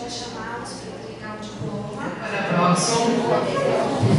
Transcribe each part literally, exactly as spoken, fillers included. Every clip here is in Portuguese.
vai chamá-los para entregar o diploma. Para a próxima.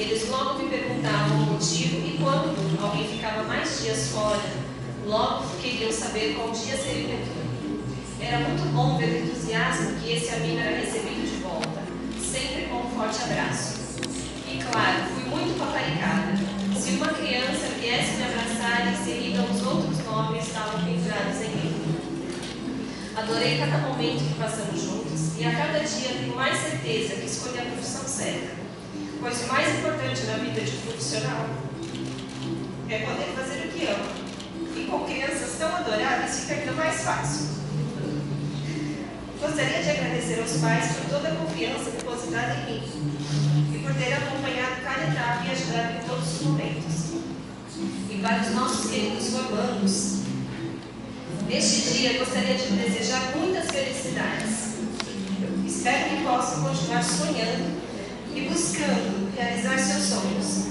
Logo fiquei queriam saber qual dia seria o retorno. Era muito bom ver o entusiasmo que esse amigo era recebido de volta, sempre com um forte abraço. E claro, fui muito paparicada. Se uma criança viesse me abraçar em seguida os outros nomes estavam pendurados em mim. Adorei cada momento que passamos juntos e a cada dia tenho mais certeza que escolhi a profissão certa, pois o mais importante na vida de um profissional é poder fazer o que ama. E com crianças tão adoráveis fica ainda mais fácil. Gostaria de agradecer aos pais por toda a confiança depositada em mim e por ter acompanhado cada etapa e ajudado em todos os momentos. E para os nossos queridos formandos, neste dia gostaria de desejar muitas felicidades. Espero que possam continuar sonhando e buscando realizar seus sonhos.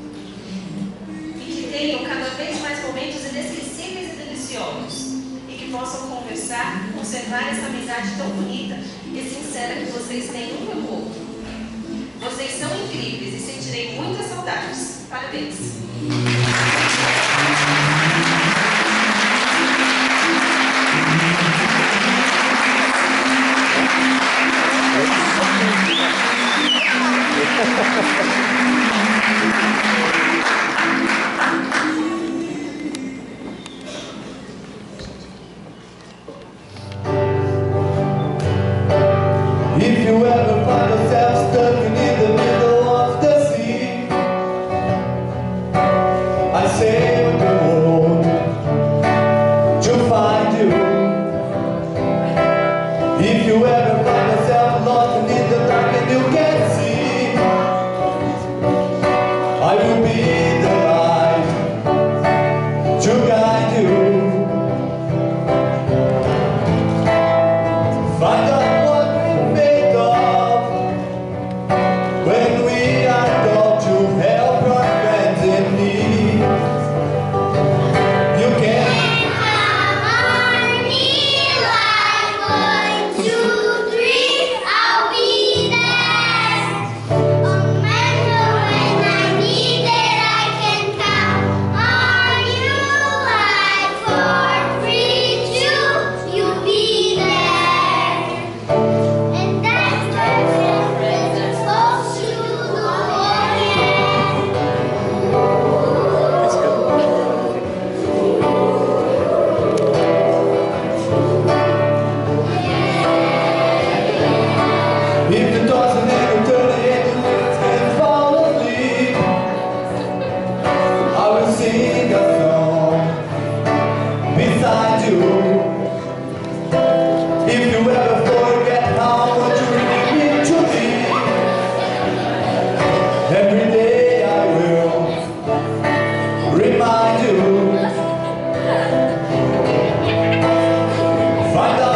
E que tenham cada vez mais momentos inesquecíveis e deliciosos. E que possam conversar, conservar essa amizade tão bonita e sincera que vocês têm um pelo outro. Vocês são incríveis e sentirei muitas saudades. Parabéns! If you ever find yourself stuck in the middle of the sea, I sailed the world to find you. If you ever find yourself lost in the dark and you can't see, I will be the light to guide you. Find out when we are called to help our friends in need. You can I need like one, two, three, I'll be there. Remember when I need it, I can count on you. Like four, three, two, you'll be there. And that's the difference. if the doors are never turn and and fall asleep, I will sing a song beside you. If you ever forget how much you really mean to me, every day I will remind you. Find out